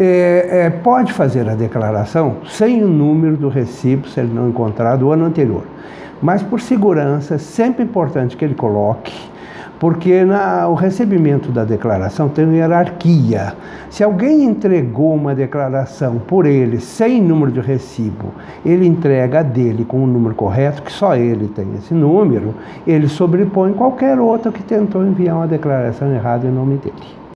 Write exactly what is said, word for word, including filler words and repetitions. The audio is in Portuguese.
é, é, pode fazer a declaração sem o número do recibo, se ele não encontrar do ano anterior. Mas, por segurança, é sempre importante que ele coloque, porque na, o recebimento da declaração tem uma hierarquia. Se alguém entregou uma declaração por ele sem número de recibo, ele entrega a dele com o número correto, que só ele tem esse número, ele sobrepõe qualquer outro que tentou enviar uma declaração errada em nome dele.